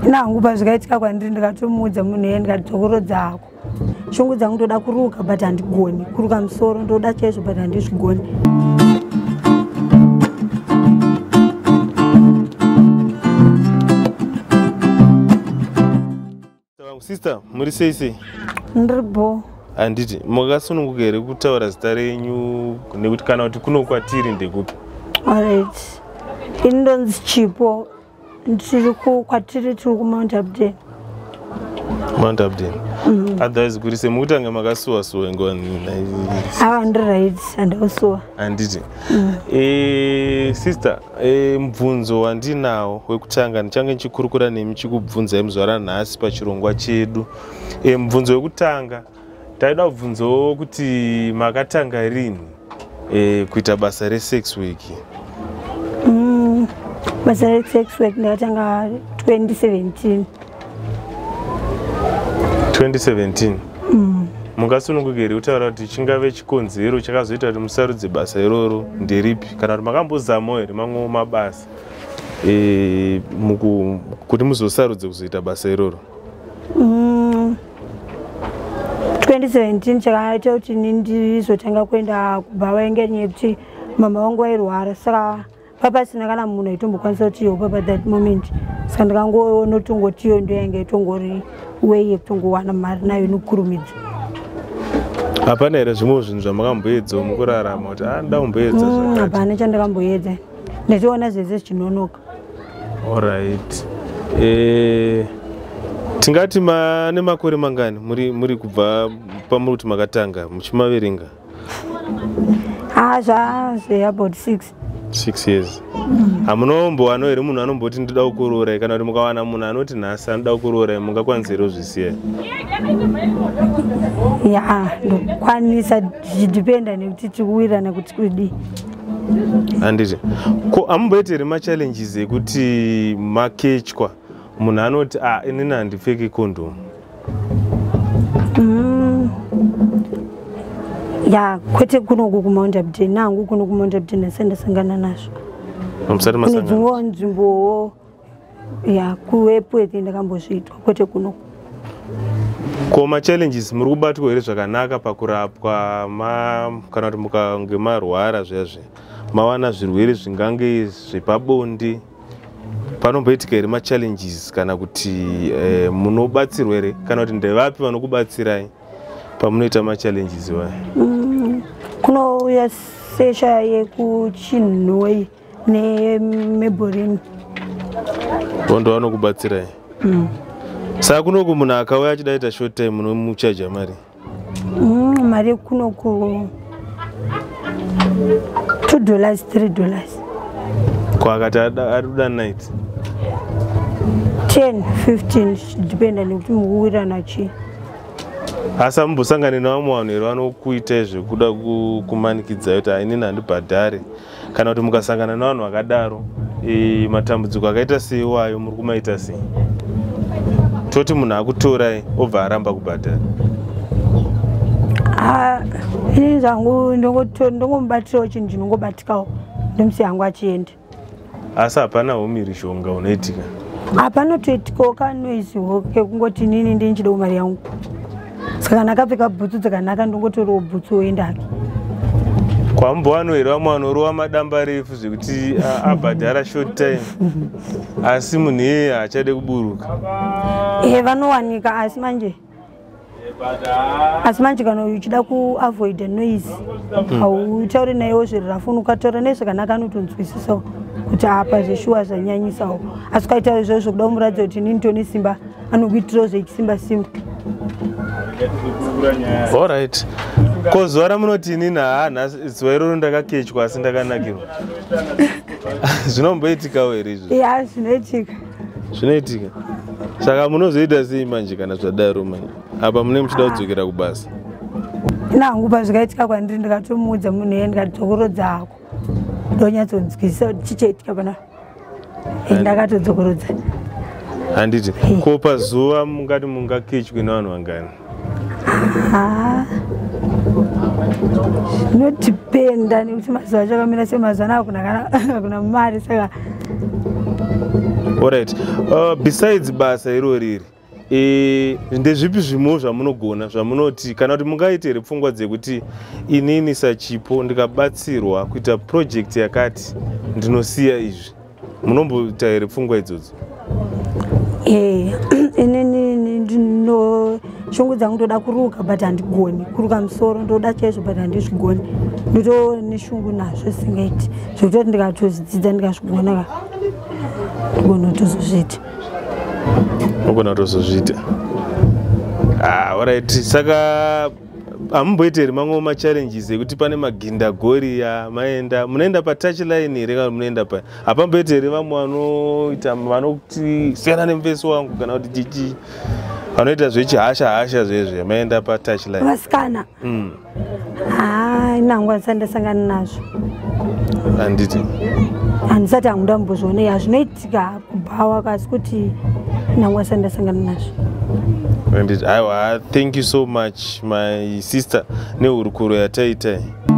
nangu pazvikaitika kwandiri ndikatomuudza munhu iye ndikati Dzokorora dzako shungu dzangu ndoda kuruka but handigoni kuruka musoro ndoda chaizvo but handizvigoni. Sister, muri sei? Ndiripo. Handiti makasununguka here kutaura zita renyu nekuti kana kuti kuno kwatiri ndekupi? Alright. Ini ndonzi Chipo. Kwatiri tiri kuMount Abden. Mount Abden. Otherwise kuri semukutanga makasuwa-suwa ngoni. Right, handausuwa. Handiti. Sister, mubvunzo wandinawo wekutanga ndichange ndichikurukura nemi chikubvunzai muzuva ranhasi pachirongwa chedu. Mubvunzo wekutanga taida kubvunzawo kuti makatanga rini kuita basa resex work? Basa resex work ndakatanga 2017. 2017. Mungasununguka here kutaura kuti chingave chikonzero chakazoita kuti musarudze basa iroro nderipi kana kuti makambozamawo here mamwewo mabasa kuti muzosarudze kuzoita basa iroro? 2017 chakaita kuti ndizotanga kuenda kuBhawaenge nekuti mama wangu wairwara, saka papasina kana munhu aitombokwanisa kuti yopa pa that moment, saka ndikangotongoti ndoyanga itongori way yekutongowana mari nayo inokurumidza. Hapana here zvimwe zvinhu zvamakamboedzawo mukurarama kuti ndakumboedza zvakati? Hapana chandakamboedza, ndachiona zvese zvichinonoka. Alright. Tingati mane makore mangani muri kubva pamuri kuti makatanga muchimaverenga? About 6. 6 years. Hamunombowana here munhu anomboti ndoda kukorora, kana kuti mukawana munhu anoti nhasi anoda kukorora mungakwanisira kuzvisiya? Ndokwanisa zvichidhipenda nekuti tikuwirana kuti kudi. Handiti. Ko hamumboiti here machallenges ekuti makechwa munhu anoti inini handipfeki condom? Kwete kunoku kuMount Abden, nangu kuno kuMount Abden ndasangana nazvo. Musati masangana? Nedzimwewo nzvimbowo kuwepweti ndakambozviitwa, kwete kunoku. Ko machallenges muri kubatwa here zvakanaka pakurapwa kana kuti mukange marwara zviyazvi mawana zvirwere zvingange zvepabonde, panomboitika here machallenges kana kuti munobatsirwa here kana kuti ndevapi vanokubatsirai pamunoita machallenges waya? Kunouya sesha yekuChinhoi neMeborini. Ndo vanokubatsirai? Saka kunoku munhu akauya achida kuita short time munomuchaja mari? Mari kunoku $2, $3. Ko akati arikuda night? 10, 15 dependa nekuti mukuwirana chii. Asi hamumbosangane nevamwe vanhu here vanokuita zvekuda kumanikidza kuti inini handibhadhare, kana kuti mukasangana nevanhu vakadaro matambudziko akaita seiwayo muri kumaita sei? Toti munhu akutorai obva aramba kubhadhara? Ini zvangu ndongomubatirawo chinhu chinongobatikawo ndomusiya hangu achienda. Asi hapanawo mhirizhonga unoitika? Hapana toitikawo kanoiziwo kekungoti inini ndinchidawo mari yangu. Saka ndakapfeka bhutsu dzakanaka ndongotoriwo bhutsu woendake. Kwambowana here vamwe vanorova madamba refu zvekuti abhadhara short time asi munhu iyeye haachade kuburuka? Vanowanika asi manje kana uchida kuavoid noise hautauri naiwo zviri rafuni, ukataura naye zvakanaka anotonzwisisawo kuti apa zveshuwa zvanyanyisawo, asi ukaita izvozvo kuda kumuratidza kuti inini tone simba anokuitirawo zvechisimba simba. Alright. Ko zuva ramunoti inini nhasi zuva iroro ndakakechwa asi ndakanakirwa? Zvinomboitikawo here izvo? Zvinoitika. Zvinoitika? Saka munozoita sei manje kana zvadaro manje? Apa mune muchida kudzokera kubasa? Nangu pazvikaitika kwandiri ndikatomuudza munhu iye ndikati Dzokorora dzako ndonyatsonzwisisa kuti chichaitika pana ndakatodzokorodza. Handiti. Ko pazuva mungati mungakechwe nevanhu vangani? Zvinodhipenda nekuti mazuva achakamira semazuva anaya kuna mari, saka Alright. Besides basa iroriri, ndezvipi zvimwe zvamunogona zvamunoti kana kuti mungaite here pfungwa dzekuti inini sachipo ndikabatsirwa kuita project yakati ndinosiya izvi, munomboita here pfungwa idzodzo? Inini ndino shungu dzangu ndoda kuruka but handigoni kuruka musoro, ndoda chaizvo but handizvigoni, ndito neshungu nazvo singaiti zvekutoti ndikatozvidzidza ndikazvigona ndigona kutozozviita. Unogona kutozozviita. Alright. Saka hamumboiti here mamwe machallenges ekuti pane magindagori munoenda patouchline here kana munoenda pa hapamboiti here vamwe vanoita vanoti siyana nemufesi wangu kana kuti chichi vanoita zvechihasha zvezve maenda patouchline vasikana? Nangu handisati ndasangana nazvo. Handiti handisati hangu ndambozvionei, hazvinoitika kubhawa kasi kuti nangu handisati ndasangana nazvo. Thank you so much my sister nehurukuro yataitai.